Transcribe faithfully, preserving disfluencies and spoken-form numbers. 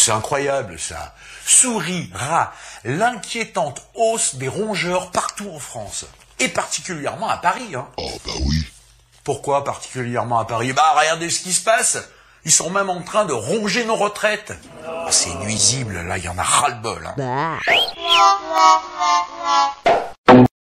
c'est incroyable ça. Souris, rats, l'inquiétante hausse des rongeurs partout en France. Et particulièrement à Paris. Hein. Oh bah oui. Pourquoi particulièrement à Paris? Bah regardez ce qui se passe. Ils sont même en train de ronger nos retraites. Oh, c'est nuisible, là, il y en a ras-le-bol. Hein.